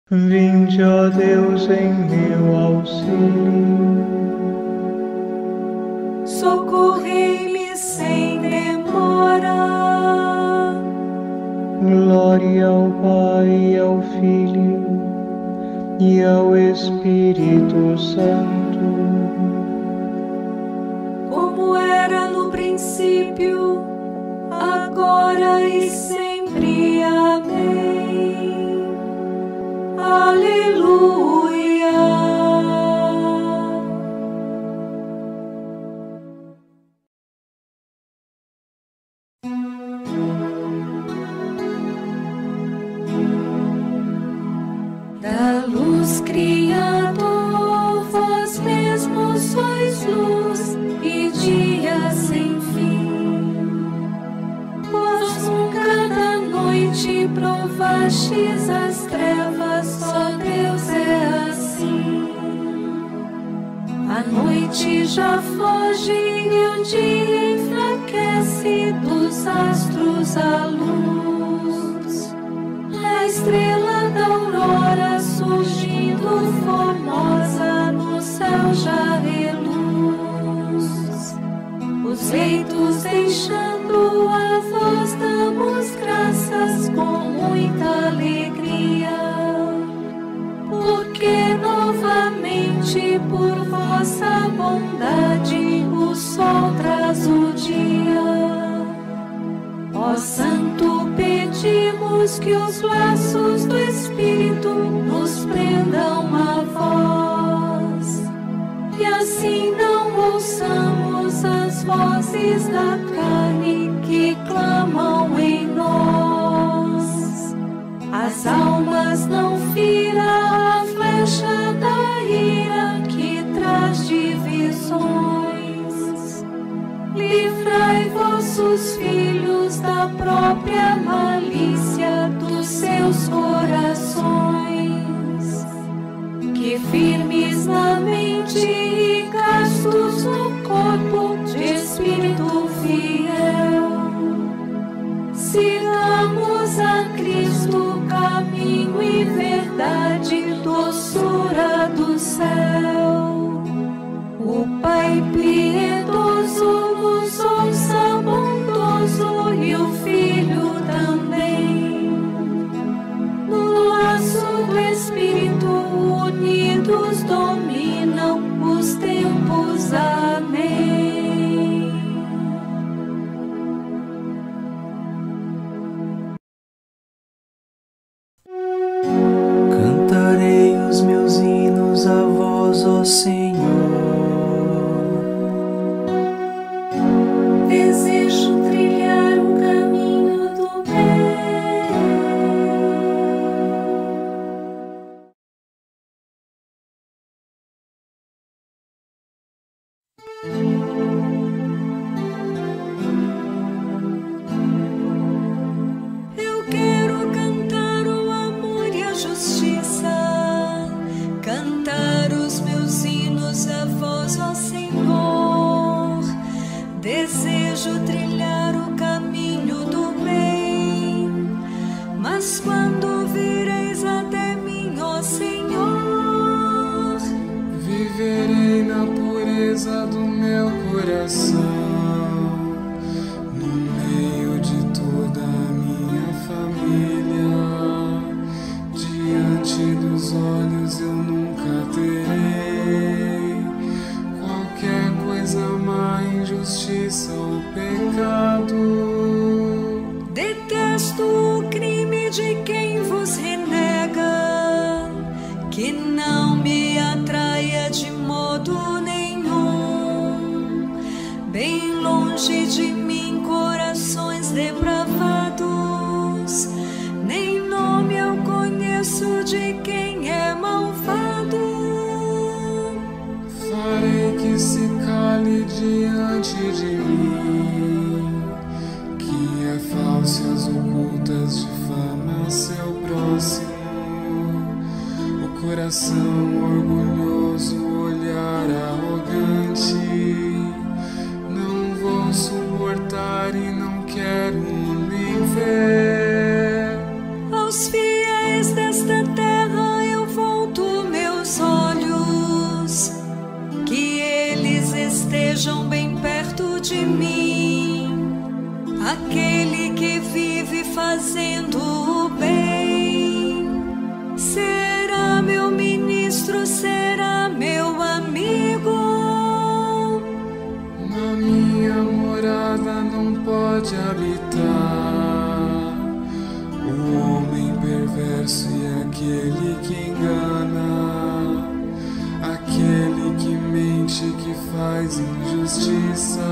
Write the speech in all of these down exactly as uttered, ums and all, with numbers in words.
Vinde, ó Deus, em meu auxílio. Socorrei-me sem demora. Glória ao Pai, ao Filho e ao Espírito Santo, Como era no princípio, agora e sempre. Amém. Aleluia. Da luz, Criador, vós mesmos sois luz e dia sem fim. Vós nunca da noite provastes as trevas, só Deus é assim. A noite já foge e o dia enfraquece, dos astros a luz. A estrela da aurora surgindo formosa, no céu já reluz. Os leitos deixando a voz, damos graças com muita alegria, porque novamente por vossa bondade o sol traz o dia. Ó Santo, pedimos que os laços do Espírito nos prendam a vós, e assim não ouçamos as vozes da carne que clamam em nós. As almas não fira a flecha da ira que traz divisões. Livrai vossos filhos da própria malícia dos seus corações, que firmes na mente e castos no corpo, de espírito fiel, sigamos a Cristo, caminho e verdade, doçura do céu. O Pai piedoso nos ouça bondoso, e o Filho também. No laço do Espírito unidos dominam os tempos. Amém. Cantarei os meus hinos a vós, ó Senhor. Desejo trilhar o caminho do bem. Eu quero cantar o amor e a justiça, cantar os meus hinos a vós, ó Senhor. Desejo trilhar o caminho do bem, mas quando vireis até mim, ó Senhor, viverei na pureza do meu coração, no meio de toda a minha família. Diante dos olhos eu nunca terei qualquer coisa má, injustiça ou pecado. detesto o crime de quem vos renega, que não me atraia de modo nenhum. Bem longe de mim corações depravados, nem nome eu conheço de quem é malvado. Farei que se cale diante de mim, que é fácias ocultas difama seu próximo. O coração orgulhoso, olhar arrogante, não vou suportar e não quero nem ver. Aos fiéis desta terra de mim, aquele que vive fazendo o bem. Será meu ministro, será meu amigo. Na minha morada não pode habitar o homem perverso e aquele que engana, aquele que mente, que faz injustiça.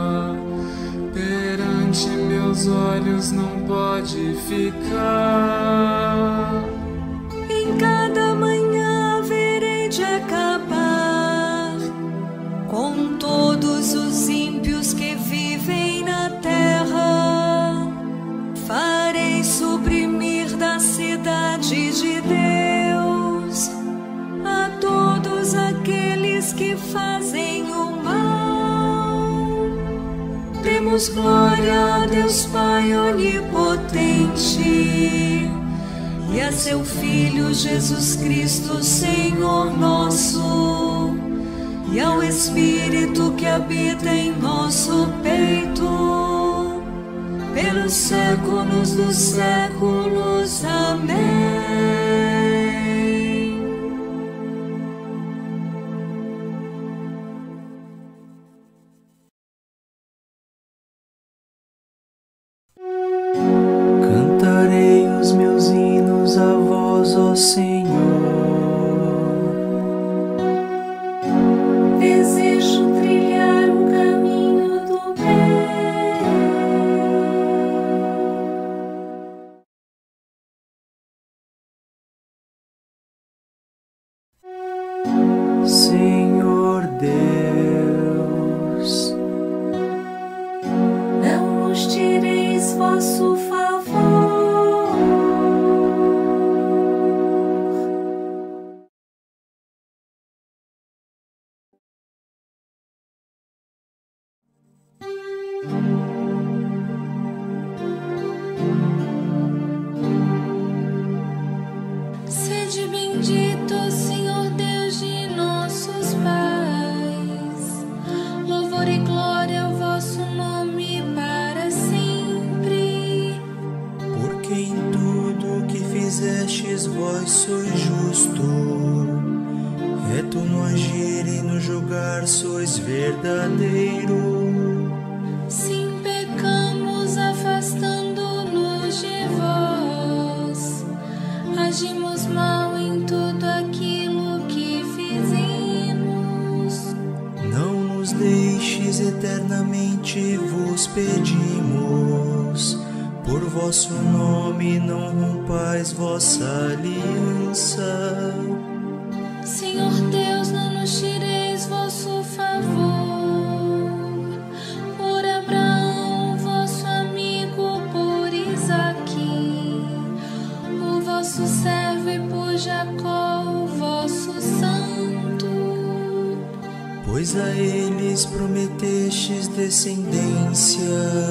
Perante meus olhos não pode ficar. Em cada manhã haverei de acabar com todos os ímpios que vivem na terra. Farei suprimir da cidade de Deus a todos aqueles que fazem o mal. Demos glória a Deus Pai onipotente e a seu Filho Jesus Cristo, Senhor nosso, e ao Espírito que habita em nosso peito, pelos séculos dos séculos. Amém. Cantarei os meus hinos a vós, ó Senhor. Desejo trilhar o caminho do bem. Senhor Deus, Não nos tireis vosso favor. Sede bendito, Senhor Deus de nossos pais. Louvor e glória ao vosso nome para sempre. porque em tudo que fizestes vós sois justo, reto no agir e no julgar sois verdadeiro. Sim, pecamos afastando-nos de vós. Agimos mal em tudo aquilo que fizemos. Não nos deixes, eternamente vos pedimos, por vosso nome não rompais vossa aliança. Senhor Deus, não nos tireis vosso favor. Por Abraão, vosso amigo, por Isaque, o vosso servo, e por Jacó, o vosso santo. Pois a eles prometestes descendência,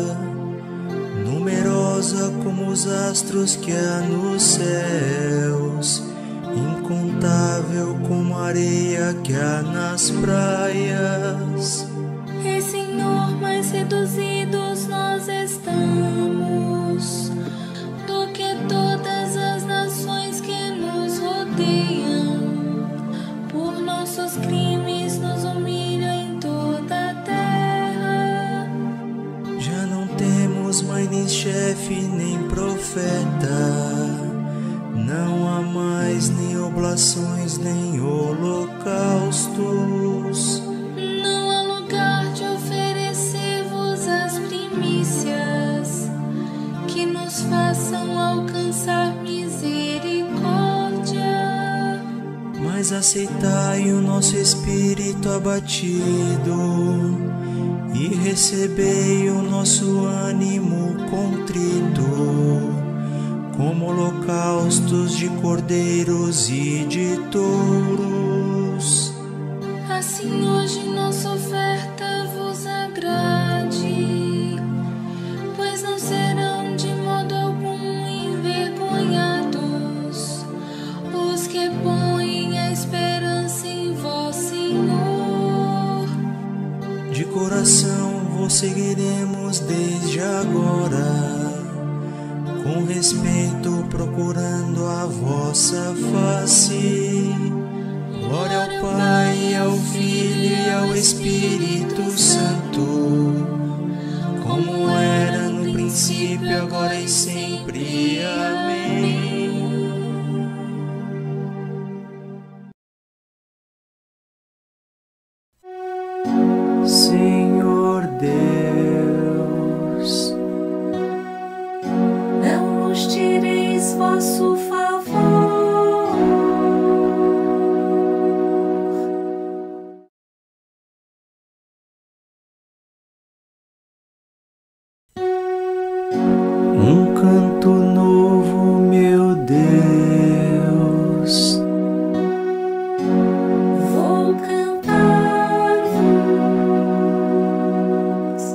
numerosa como os astros que há nos céus, incontável como a areia que há nas praias. E Senhor, mais reduzidos nós estamos do que todas as nações que nos rodeiam. Por nossos crimes nos humilham em toda a terra. Já não temos mãe, nem chefe, nem profeta. Não há mais nem oblações, nem holocaustos. Não há lugar de oferecer-vos as primícias que nos façam alcançar misericórdia. Mas aceitai o nosso espírito abatido e recebei o nosso ânimo contrito, como holocaustos de cordeiros e de touros. Assim hoje nossa oferta vos agrade, pois não serão de modo algum envergonhados os que põem a esperança em vós, Senhor. De coração vos seguiremos desde agora, com respeito procurando a vossa face. Glória ao Pai, ao Filho e ao Espírito Santo, como era no princípio, agora e sempre. Amém. Senhor Deus, não nos tireis vosso favor. Um canto novo, meu Deus, Vou cantar-vos.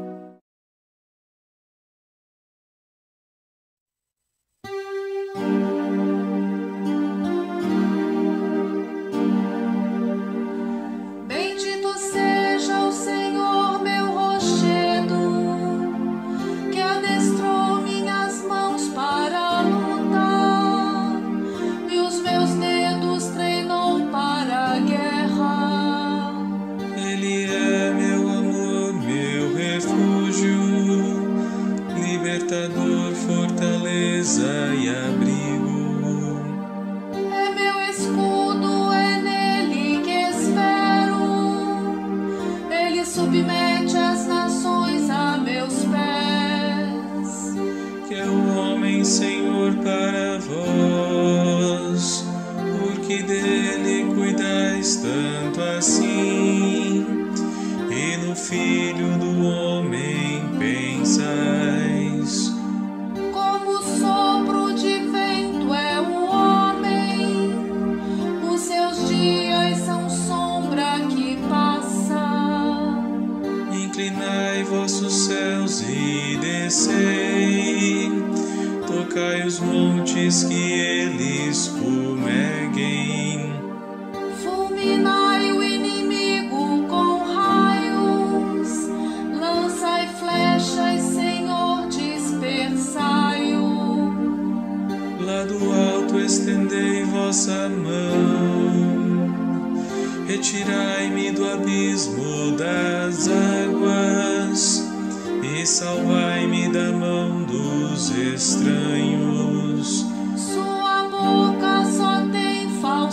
Bendito seja o Senhor, meu rochedo, que adestrou minhas mãos para lutar e os meus dedos treinou para a guerra. Ele é meu amor, meu refúgio, libertador, fortaleza e abrigo. É meu escudo, é nele que espero. Ele submete as nações a meus pés. Que é o homem, Senhor, para vós, porque dele cuidais tanto assim, e no Filho do homem pensais. Como o sopro de vento é o homem, os seus dias são sombra que passa. Inclinai vossos céus e descei, tocai os montes que eles fumeguem. Fulminai o inimigo com raios, lançai flechas, Senhor, dispersai-o. Lá do alto estendei vossa mão, retirai-me do abismo das águas e salvai-me da mão dos estranhos. Sua boca só tem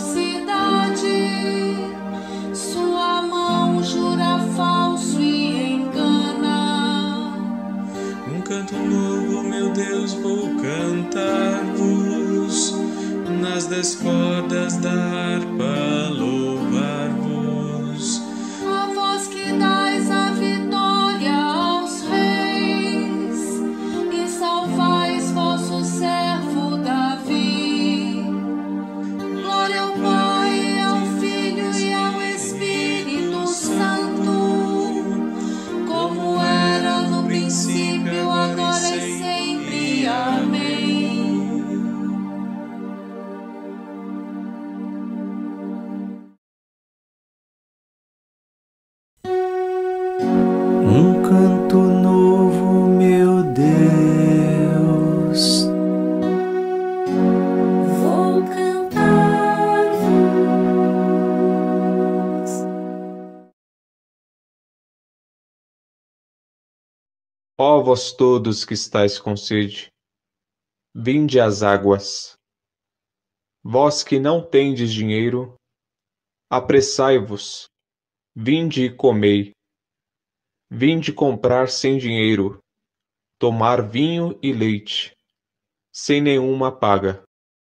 falsidade, sua mão jura falso e engana. Um canto novo, meu Deus, vou cantar-vos, nas dez cordas da harpa louvar-vos. A vós que dais a vitória aos reis e salvais vosso servo Davi. Glória ao Pai, ao Filho e ao Espírito Santo, como era no princípio, agora e sempre. Amém. um canto novo, meu Deus, Vou cantar-vos. Ó vós todos que estáis com sede, vinde às águas. Vós que não tendes dinheiro, apressai-vos, vinde e comei. Vinde comprar sem dinheiro, tomar vinho e leite, sem nenhuma paga.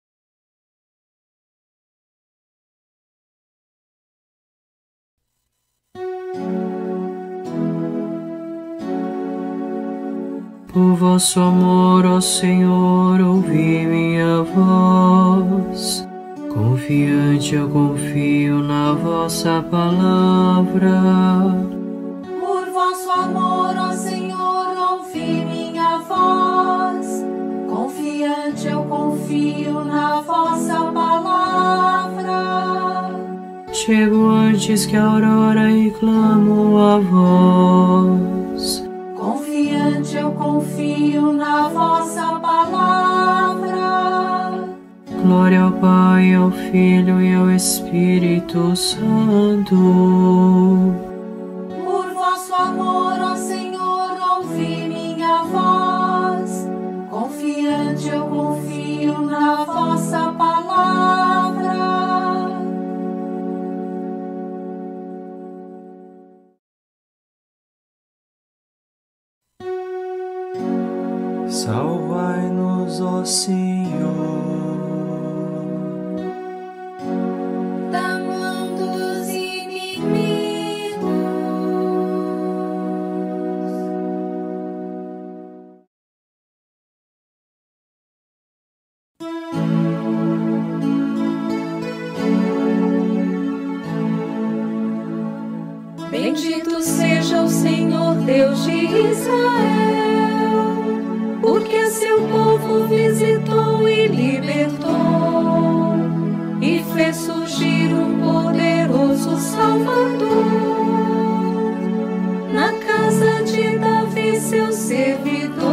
por vosso amor, ó Senhor, ouvi minha voz. Confiante eu confio na vossa palavra. Por vosso amor, ó Senhor, ouvi minha voz. Confiante eu confio na vossa palavra. Chego antes que a aurora e clamo a vós. Confiante eu confio na vossa palavra. Glória ao Pai, ao Filho e ao Espírito Santo. Por vosso amor, ó Senhor, ouvi minha voz. Confiante eu confio na vossa palavra. Salvai-nos, ó Senhor, Da mão dos inimigos. Bendito seja o Senhor Deus de Israel, porque a seu povo visitou e libertou, e fez surgir um poderoso Salvador. Na casa de Davi, seu servidor,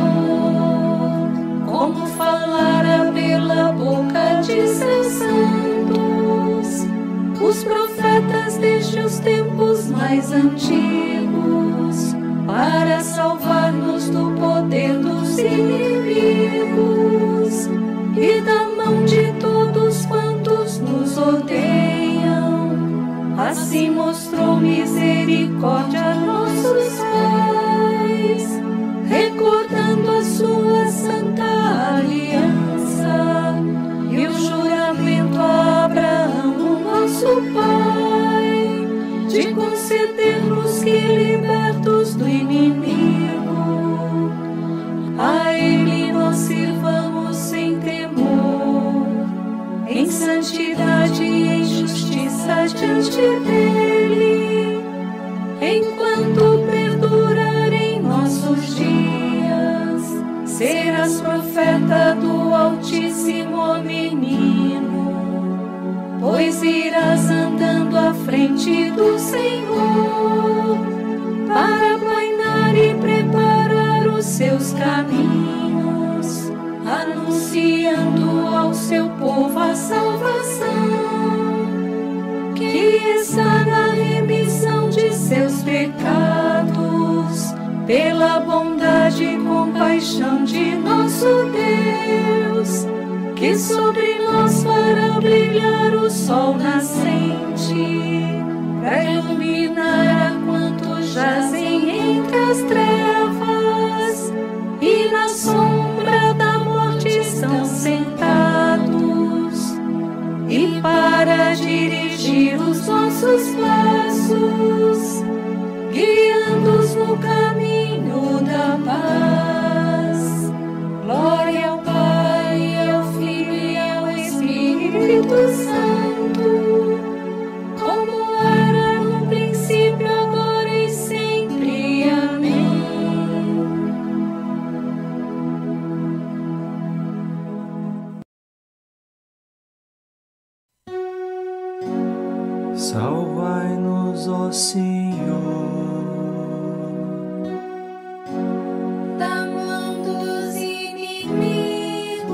como falara pela boca de seus santos, os profetas desde os tempos mais antigos, para salvar-nos do poder dos inimigos e da mão de todos quantos nos odeiam. Assim mostrou misericórdia a nossos pais, recordando a sua santa aliança e o juramento a Abraão, o nosso pai, de conceder-nos que, libertos do inimigo, a ele nós sirvamos sem temor, em santidade e em justiça diante dele, enquanto perdurarem nossos dias. Serás profeta do Altíssimo, ó menino, pois irás andando à frente do Senhor, para aplainar e preparar os seus caminhos, anunciando ao seu povo a salvação, que está na remissão de seus pecados, pela bondade e compaixão de nosso Deus, que sobre nós fará brilhar o sol nascente, para iluminar a quantos jazem entre as trevas e na sombra da morte estão sentados, e para dirigir os nossos passos, guiando-os no caminho da paz. Glória ao Pai, ao Filho e ao Espírito Santo, como era no princípio, agora e sempre. Amém. salvai-nos, ó Senhor, Da mão dos inimigos.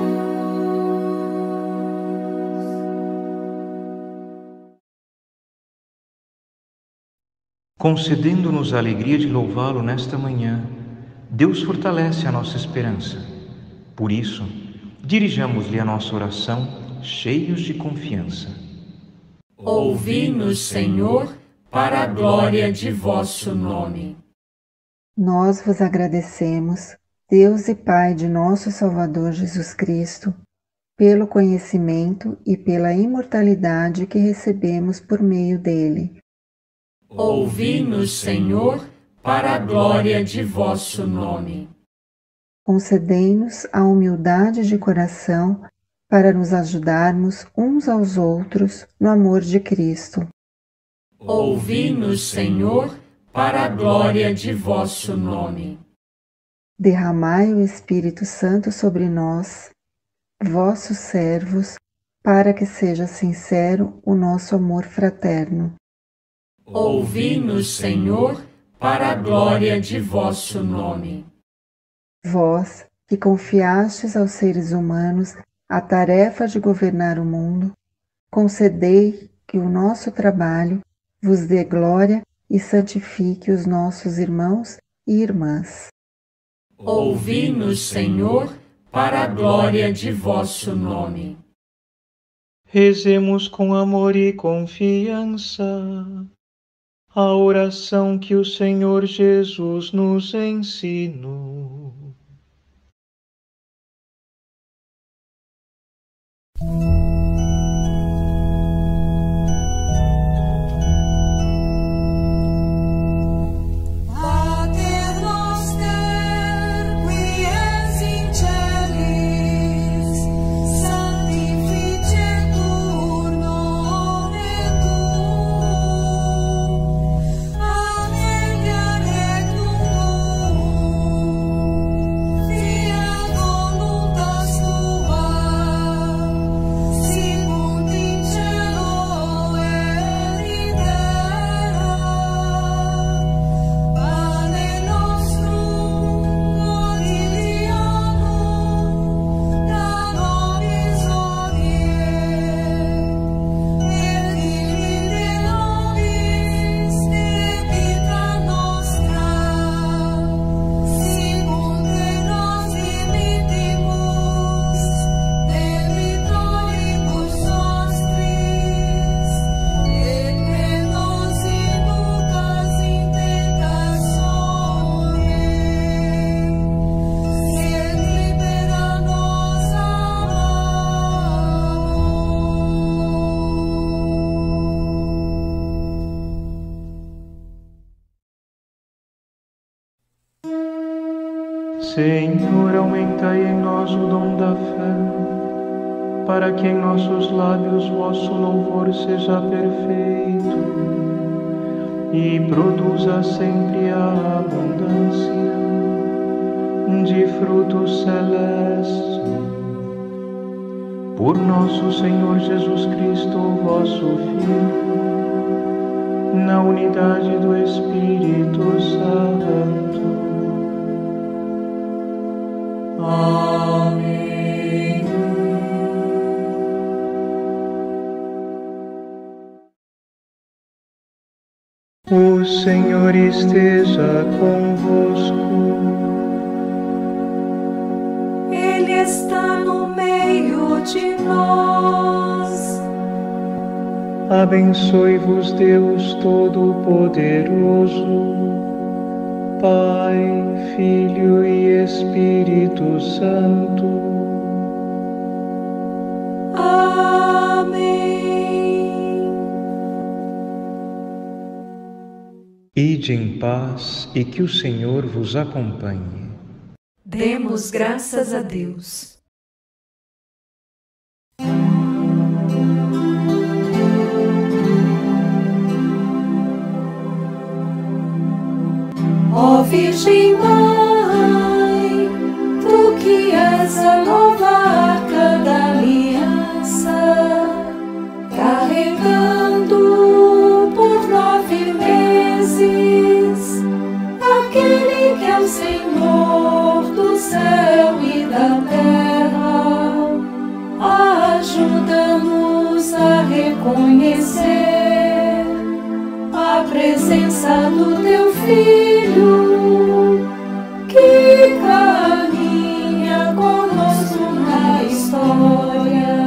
Concedendo-nos a alegria de louvá-lo nesta manhã, Deus fortalece a nossa esperança. Por isso, dirijamos-lhe a nossa oração, cheios de confiança. Ouvi-nos, Senhor, para a glória de vosso nome. Nós vos agradecemos, Deus e Pai de nosso Salvador Jesus Cristo, pelo conhecimento e pela imortalidade que recebemos por meio dele. Ouvi-nos, Senhor, para a glória de vosso nome. Concedei-nos a humildade de coração para nos ajudarmos uns aos outros no amor de Cristo. Ouvi-nos, Senhor, para a glória de vosso nome. Derramai o Espírito Santo sobre nós, vossos servos, para que seja sincero o nosso amor fraterno. Ouvi-nos, Senhor, para a glória de vosso nome. Vós, que confiastes aos seres humanos a tarefa de governar o mundo, concedei que o nosso trabalho vos dê glória e santifique os nossos irmãos e irmãs. Ouvi-nos, Senhor, para a glória de vosso nome. Rezemos com amor e confiança a oração que o Senhor Jesus nos ensinou. Senhor, aumentai em nós o dom da fé, para que em nossos lábios vosso louvor seja perfeito e produza sempre a abundância de frutos celestes. Por nosso Senhor Jesus Cristo, vosso Filho, na unidade do Espírito Santo. Amém. O Senhor esteja convosco. Ele está no meio de nós. Abençoe-vos Deus Todo-Poderoso, Pai, Filho e Espírito Santo. Amém. Ide em paz e que o Senhor vos acompanhe. Demos graças a Deus. Ó Virgem Mãe, tu que és a nova arca da aliança, carregando por nove meses aquele que é o Senhor do céu e da terra, ajuda-nos a reconhecer a presença do teu Filho, que caminha conosco na história.